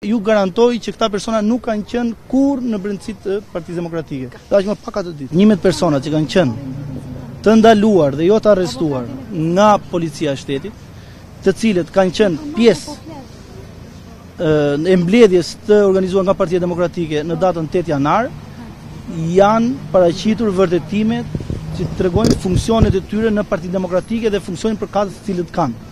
ju garantoj që këta persona nuk kanë qenë kur në brendësitë të Partisë Demokratike. Aq më pak atë ditë. 11 persona që kanë qenë të ndaluar dhe jo të arrestuar nga policia e shtetit, të cilët kanë qenë pjesë e mbledhjes të organizuar nga Partia Demokratike në datën 8 janar, janë paraqitur vërtetimet që tregojnë funksionet e tyre në Partinë Demokratike dhe funksionin përkatës të cilët kanë.